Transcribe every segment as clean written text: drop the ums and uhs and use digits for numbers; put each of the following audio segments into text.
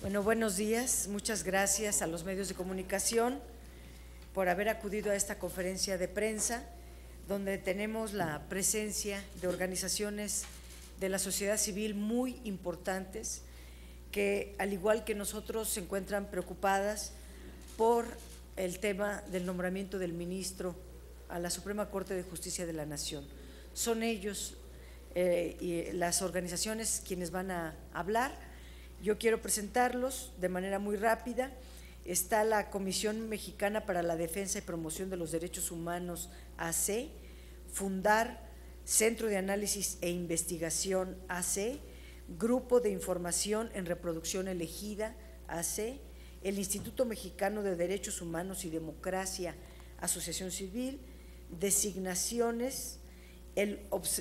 Bueno, buenos días. Muchas gracias a los medios de comunicación por haber acudido a esta conferencia de prensa, donde tenemos la presencia de organizaciones de la sociedad civil muy importantes que, al igual que nosotros, se encuentran preocupadas por el tema del nombramiento del ministro a la Suprema Corte de Justicia de la Nación. Son ellos y las organizaciones quienes van a hablar. Yo quiero presentarlos de manera muy rápida. Está la Comisión Mexicana para la Defensa y Promoción de los Derechos Humanos, AC, Fundar, Centro de Análisis e Investigación, AC, Grupo de Información en Reproducción Elegida, AC, el Instituto Mexicano de Derechos Humanos y Democracia, Asociación Civil, designaciones, el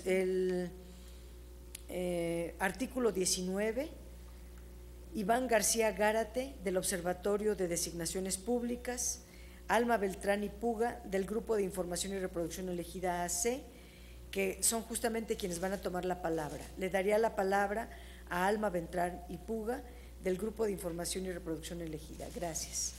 artículo 19, Iván García Gárate, del Observatorio de Designaciones Públicas, Alma Beltrán y Puga, del Grupo de Información y Reproducción Elegida, AC, que son justamente quienes van a tomar la palabra. Le daría la palabra a Alma Beltrán y Puga, del Grupo de Información y Reproducción Elegida. Gracias.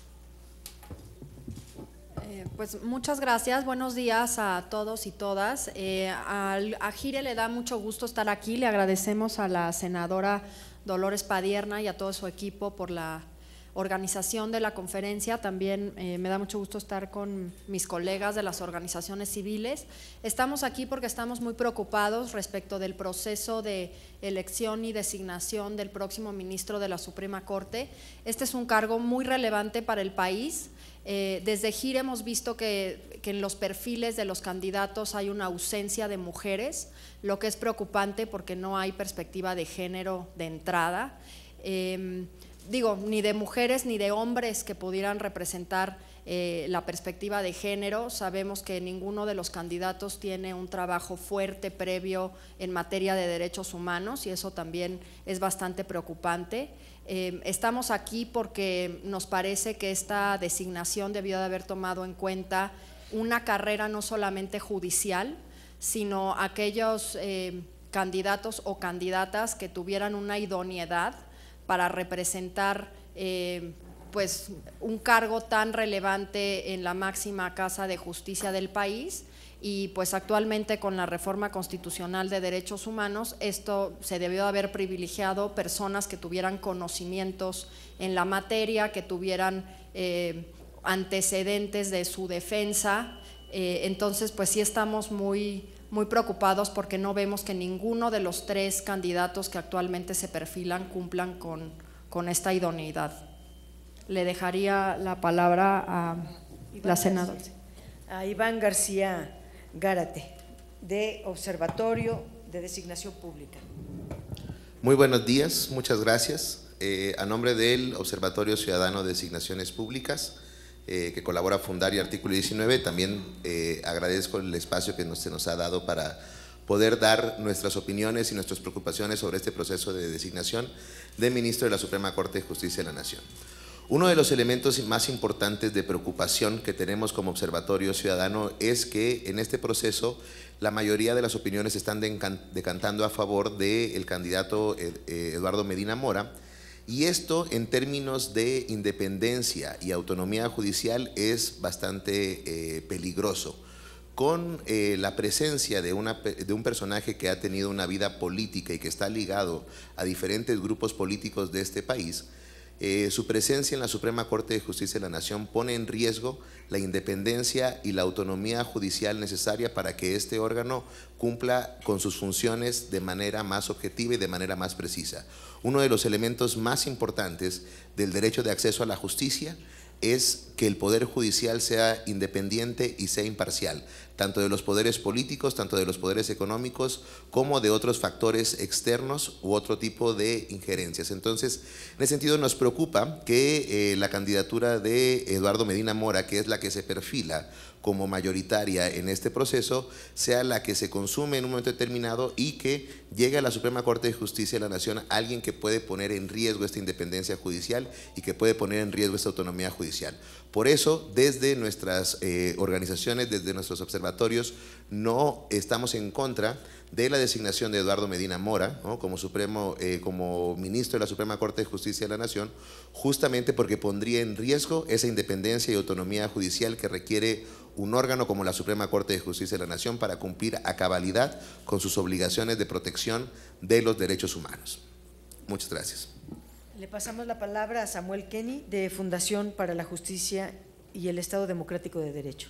Pues muchas gracias, buenos días a todos y todas. A Gire le da mucho gusto estar aquí, le agradecemos a la senadora Dolores Padierna y a todo su equipo por la organización de la conferencia. También me da mucho gusto estar con mis colegas de las organizaciones civiles. Estamos aquí porque estamos muy preocupados respecto del proceso de elección y designación del próximo ministro de la Suprema Corte. Este es un cargo muy relevante para el país. Desde GIR hemos visto que en los perfiles de los candidatos hay una ausencia de mujeres, lo que es preocupante porque no hay perspectiva de género de entrada, ni de mujeres ni de hombres que pudieran representar la perspectiva de género. Sabemos que ninguno de los candidatos tiene un trabajo fuerte previo en materia de derechos humanos y eso también es bastante preocupante. Estamos aquí porque nos parece que esta designación debió de haber tomado en cuenta una carrera no solamente judicial, sino aquellos candidatos o candidatas que tuvieran una idoneidad para representar pues un cargo tan relevante en la máxima casa de justicia del país. Y pues actualmente con la reforma constitucional de derechos humanos esto se debió de haber privilegiado personas que tuvieran conocimientos en la materia, que tuvieran antecedentes de su defensa. Entonces pues sí estamos muy preocupados porque no vemos que ninguno de los tres candidatos que actualmente se perfilan cumplan con esta idoneidad. Le dejaría la palabra a la senadora. A Iván García Gárate, de Observatorio de Designación Pública. Muy buenos días, muchas gracias. A nombre del Observatorio Ciudadano de Designaciones Públicas, que colabora Fundar y Artículo 19, también agradezco el espacio que se nos ha dado para poder dar nuestras opiniones y nuestras preocupaciones sobre este proceso de designación de ministro de la Suprema Corte de Justicia de la Nación. Uno de los elementos más importantes de preocupación que tenemos como Observatorio Ciudadano es que en este proceso la mayoría de las opiniones están decantando a favor del candidato Eduardo Medina Mora, y esto en términos de independencia y autonomía judicial es bastante peligroso. Con la presencia de un personaje que ha tenido una vida política y que está ligado a diferentes grupos políticos de este país, su presencia en la Suprema Corte de Justicia de la Nación pone en riesgo la independencia y la autonomía judicial necesaria para que este órgano cumpla con sus funciones de manera más objetiva y de manera más precisa. Uno de los elementos más importantes del derecho de acceso a la justicia es que el Poder Judicial sea independiente y sea imparcial, tanto de los poderes políticos, tanto de los poderes económicos, como de otros factores externos u otro tipo de injerencias. Entonces, en ese sentido nos preocupa que la candidatura de Eduardo Medina Mora, que es la que se perfila como mayoritaria en este proceso sea la que se consume en un momento determinado y que llegue a la Suprema Corte de Justicia de la Nación alguien que puede poner en riesgo esta independencia judicial y que puede poner en riesgo esta autonomía judicial. Por eso, desde nuestras organizaciones, desde nuestros observatorios, no estamos en contra de la designación de Eduardo Medina Mora, ¿no?, como ministro de la Suprema Corte de Justicia de la Nación, justamente porque pondría en riesgo esa independencia y autonomía judicial que requiere un órgano como la Suprema Corte de Justicia de la Nación para cumplir a cabalidad con sus obligaciones de protección de los derechos humanos. Muchas gracias. Le pasamos la palabra a Samuel Kenney, de Fundación para la Justicia y el Estado Democrático de Derecho.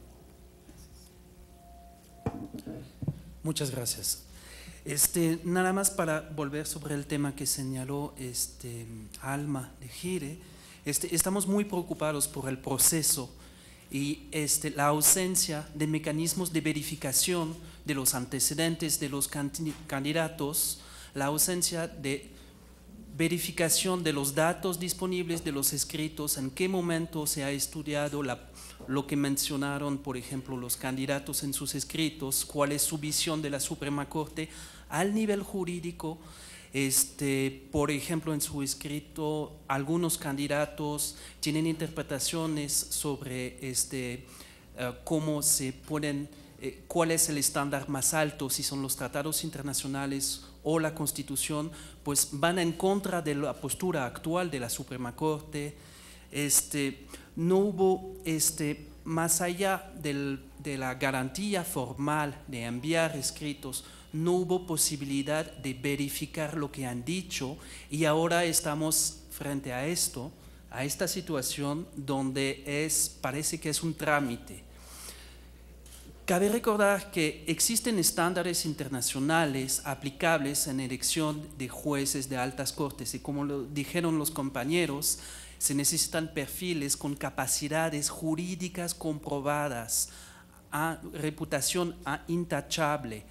Muchas gracias. Nada más para volver sobre el tema que señaló Alma de Gire, estamos muy preocupados por el proceso y la ausencia de mecanismos de verificación de los antecedentes de los candidatos, la ausencia de verificación de los datos disponibles de los escritos, en qué momento se ha estudiado lo que mencionaron, por ejemplo, los candidatos en sus escritos, cuál es su visión de la Suprema Corte al nivel jurídico. Por ejemplo, en su escrito, algunos candidatos tienen interpretaciones sobre cómo se pueden, cuál es el estándar más alto, si son los tratados internacionales o la Constitución, pues van en contra de la postura actual de la Suprema Corte. No hubo, más allá de la garantía formal de enviar escritos, no hubo posibilidad de verificar lo que han dicho, y ahora estamos frente a esta situación donde parece que es un trámite. Cabe recordar que existen estándares internacionales aplicables en elección de jueces de altas cortes y, como lo dijeron los compañeros, se necesitan perfiles con capacidades jurídicas comprobadas, a reputación intachable.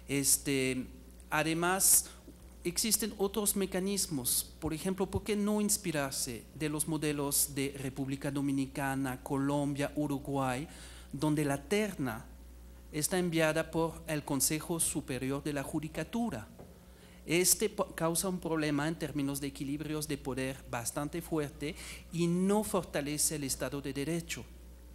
Además, existen otros mecanismos. Por ejemplo, ¿por qué no inspirarse de los modelos de República Dominicana, Colombia, Uruguay, donde la terna está enviada por el Consejo Superior de la Judicatura? Causa un problema en términos de equilibrios de poder bastante fuerte y no fortalece el Estado de Derecho.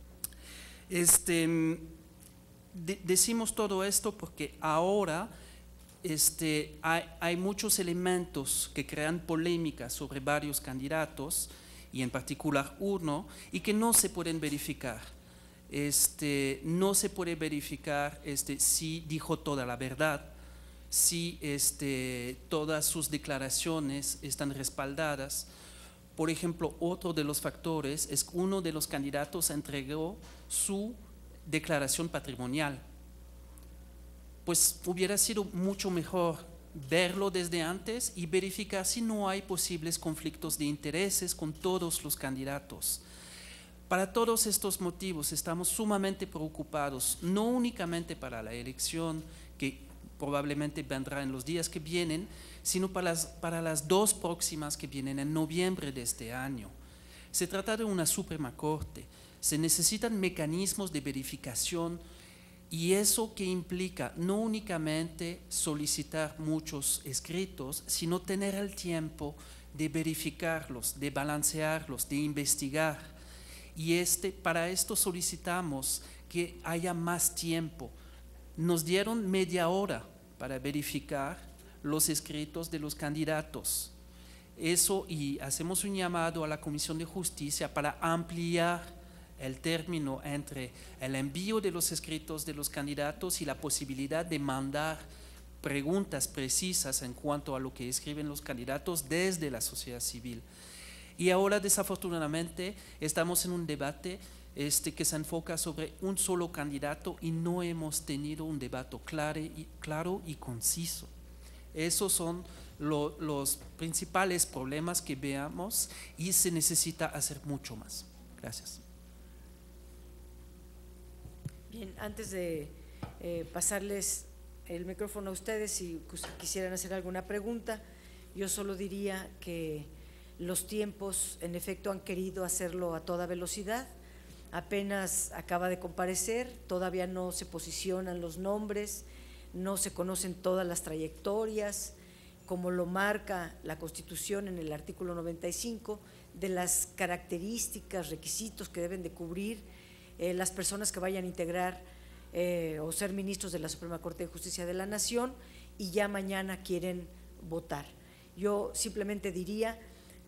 Decimos todo esto porque ahora hay muchos elementos que crean polémica sobre varios candidatos, y en particular uno, y que no se pueden verificar. No se puede verificar si dijo toda la verdad, si todas sus declaraciones están respaldadas. Por ejemplo, otro de los factores es que uno de los candidatos entregó su declaración patrimonial. Pues hubiera sido mucho mejor verlo desde antes y verificar si no hay posibles conflictos de intereses con todos los candidatos. Para todos estos motivos estamos sumamente preocupados, no únicamente para la elección que probablemente vendrá en los días que vienen, sino para las dos próximas que vienen en noviembre de este año. Se trata de una Suprema Corte, se necesitan mecanismos de verificación, y eso que implica no únicamente solicitar muchos escritos, sino tener el tiempo de verificarlos, de balancearlos, de investigar. Y para esto solicitamos que haya más tiempo. Nos dieron media hora para verificar los escritos de los candidatos. Y hacemos un llamado a la Comisión de Justicia para ampliar el término entre el envío de los escritos de los candidatos y la posibilidad de mandar preguntas precisas en cuanto a lo que escriben los candidatos desde la sociedad civil. Y ahora, desafortunadamente, estamos en un debate que se enfoca sobre un solo candidato y no hemos tenido un debate claro y conciso. Esos son los principales problemas que veamos, y se necesita hacer mucho más. Gracias. Bien, antes de pasarles el micrófono a ustedes, si quisieran hacer alguna pregunta, yo solo diría que los tiempos en efecto han querido hacerlo a toda velocidad, apenas acaba de comparecer, todavía no se posicionan los nombres, no se conocen todas las trayectorias, como lo marca la Constitución en el artículo 95, de las características, requisitos que deben de cubrir las personas que vayan a integrar o ser ministros de la Suprema Corte de Justicia de la Nación, y ya mañana quieren votar. Yo simplemente diría,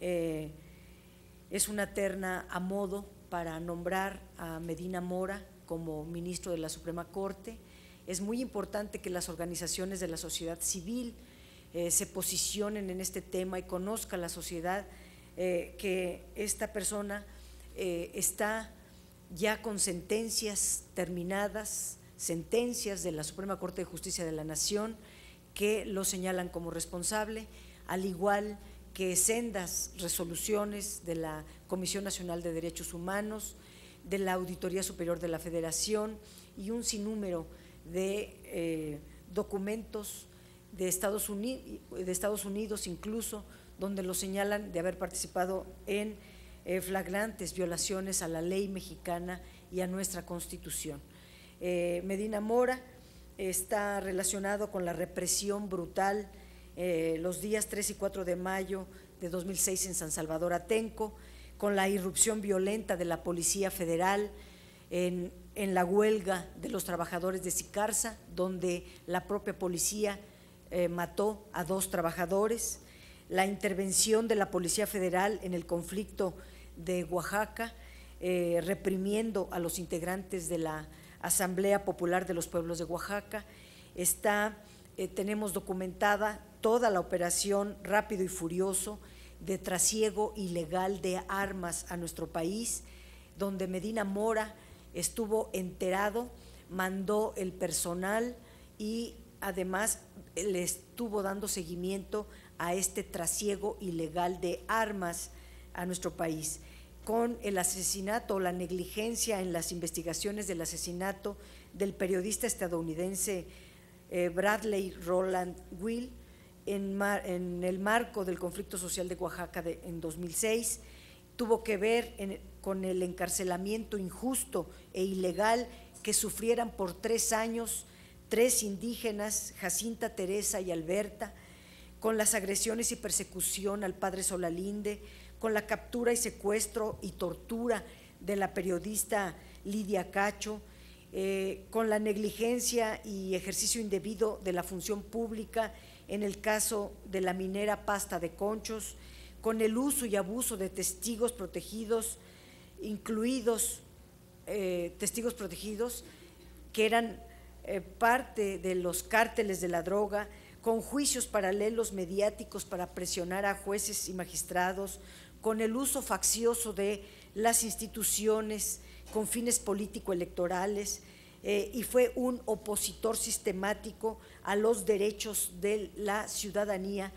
es una terna a modo para nombrar a Medina Mora como ministro de la Suprema Corte. Es muy importante que las organizaciones de la sociedad civil se posicionen en este tema y conozca la sociedad que esta persona está ya con sentencias terminadas, sentencias de la Suprema Corte de Justicia de la Nación que lo señalan como responsable, al igual que sendas resoluciones de la Comisión Nacional de Derechos Humanos, de la Auditoría Superior de la Federación y un sinnúmero de documentos de Estados Unidos incluso, donde lo señalan de haber participado en flagrantes violaciones a la ley mexicana y a nuestra Constitución. Medina Mora está relacionado con la represión brutal los días 3 y 4 de mayo de 2006 en San Salvador Atenco, con la irrupción violenta de la Policía Federal en la huelga de los trabajadores de Sicarza, donde la propia policía mató a 2 trabajadores, la intervención de la Policía Federal en el conflicto de Oaxaca, reprimiendo a los integrantes de la Asamblea Popular de los Pueblos de Oaxaca. Tenemos documentada toda la operación Rápido y Furioso de trasiego ilegal de armas a nuestro país, donde Medina Mora estuvo enterado, mandó el personal y además le estuvo dando seguimiento a este trasiego ilegal de armas a nuestro país. Con el asesinato o la negligencia en las investigaciones del asesinato del periodista estadounidense Bradley Roland Will en el marco del conflicto social de Oaxaca en 2006, tuvo que ver con el encarcelamiento injusto e ilegal que sufrieran por 3 años 3 indígenas, Jacinta, Teresa y Alberta, con las agresiones y persecución al padre Solalinde, con la captura y secuestro y tortura de la periodista Lidia Cacho, con la negligencia y ejercicio indebido de la función pública en el caso de la minera Pasta de Conchos, con el uso y abuso de testigos protegidos, incluidos testigos protegidos que eran parte de los cárteles de la droga, con juicios paralelos mediáticos para presionar a jueces y magistrados, con el uso faccioso de las instituciones con fines político-electorales, y fue un opositor sistemático a los derechos de la ciudadanía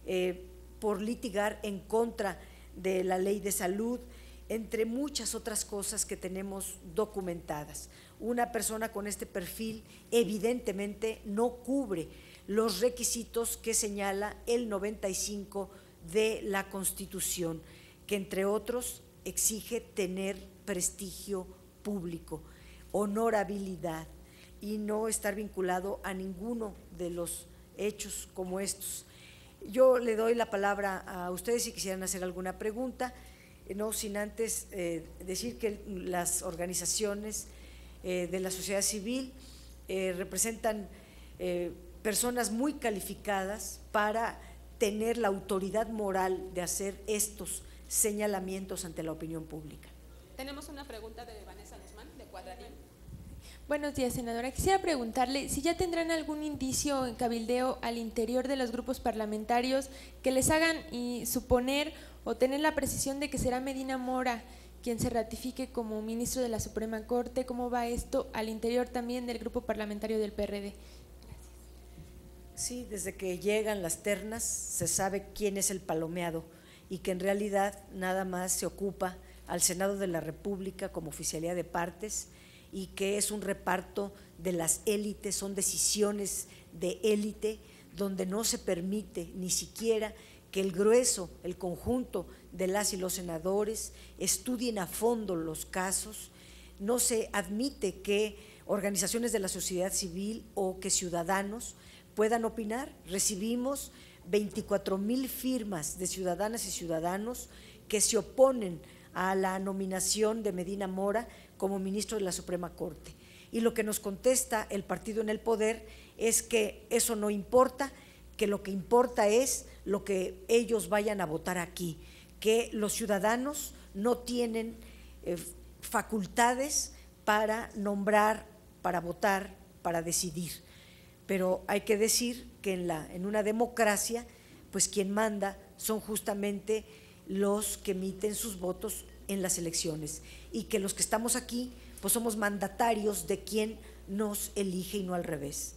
por litigar en contra de la ley de salud, entre muchas otras cosas que tenemos documentadas. Una persona con este perfil evidentemente no cubre los requisitos que señala el 95 de la Constitución, que entre otros exige tener prestigio público, honorabilidad y no estar vinculado a ninguno de los hechos como estos. Yo le doy la palabra a ustedes si quisieran hacer alguna pregunta, no sin antes decir que las organizaciones de la sociedad civil representan personas muy calificadas para tener la autoridad moral de hacer estos señalamientos ante la opinión pública. Tenemos una pregunta de Vanessa Guzmán, de Cuadradín. Buenos días, senadora. Quisiera preguntarle si ya tendrán algún indicio en cabildeo al interior de los grupos parlamentarios que les hagan suponer o tener la precisión de que será Medina Mora quien se ratifique como ministro de la Suprema Corte. ¿Cómo va esto al interior también del grupo parlamentario del PRD? Sí, desde que llegan las ternas se sabe quién es el palomeado y que en realidad nada más se ocupa al Senado de la República como oficialía de partes y que es un reparto de las élites, son decisiones de élite donde no se permite ni siquiera que el grueso, el conjunto de las y los senadores estudien a fondo los casos, no se admite que organizaciones de la sociedad civil o que ciudadanos puedan opinar. Recibimos 24,000 firmas de ciudadanas y ciudadanos que se oponen a la nominación de Medina Mora como ministro de la Suprema Corte. Y lo que nos contesta el partido en el poder es que eso no importa, que lo que importa es lo que ellos vayan a votar aquí, que los ciudadanos no tienen facultades para nombrar, para votar, para decidir. Pero hay que decir que en una democracia, pues quien manda son justamente los que emiten sus votos en las elecciones, y que los que estamos aquí pues somos mandatarios de quien nos elige y no al revés.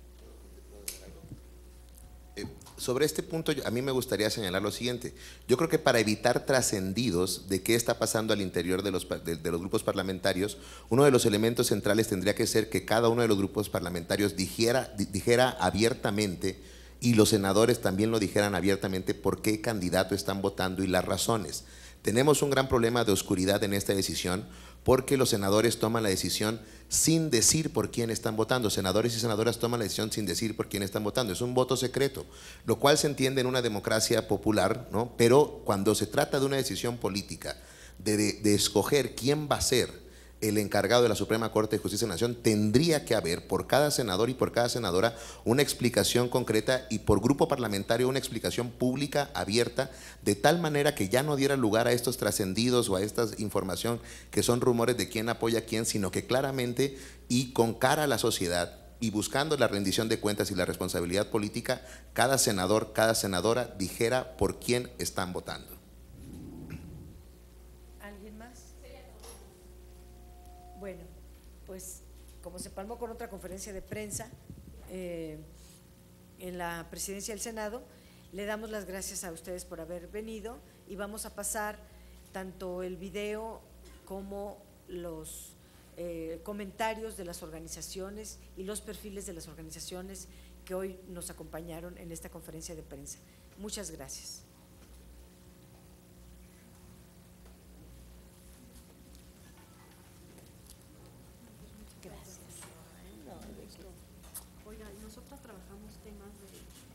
Sobre este punto, a mí me gustaría señalar lo siguiente. Yo creo que para evitar trascendidos de qué está pasando al interior de los grupos parlamentarios, uno de los elementos centrales tendría que ser que cada uno de los grupos parlamentarios dijera abiertamente, y los senadores también lo dijeran abiertamente, por qué candidato están votando y las razones. Tenemos un gran problema de oscuridad en esta decisión, porque los senadores toman la decisión sin decir por quién están votando. Senadores y senadoras toman la decisión sin decir por quién están votando. Es un voto secreto, lo cual se entiende en una democracia popular, ¿no? Pero cuando se trata de una decisión política, de escoger quién va a ser el encargado de la Suprema Corte de Justicia de la Nación, tendría que haber por cada senador y por cada senadora una explicación concreta, y por grupo parlamentario una explicación pública, abierta, de tal manera que ya no diera lugar a estos trascendidos o a esta información que son rumores de quién apoya a quién, sino que claramente y con cara a la sociedad y buscando la rendición de cuentas y la responsabilidad política, cada senador, cada senadora dijera por quién están votando. ¿Alguien más? Bueno, pues como se palmó con otra conferencia de prensa en la presidencia del Senado, le damos las gracias a ustedes por haber venido, y vamos a pasar tanto el video como los comentarios de las organizaciones y los perfiles de las organizaciones que hoy nos acompañaron en esta conferencia de prensa. Muchas gracias. Oiga, nosotros trabajamos temas de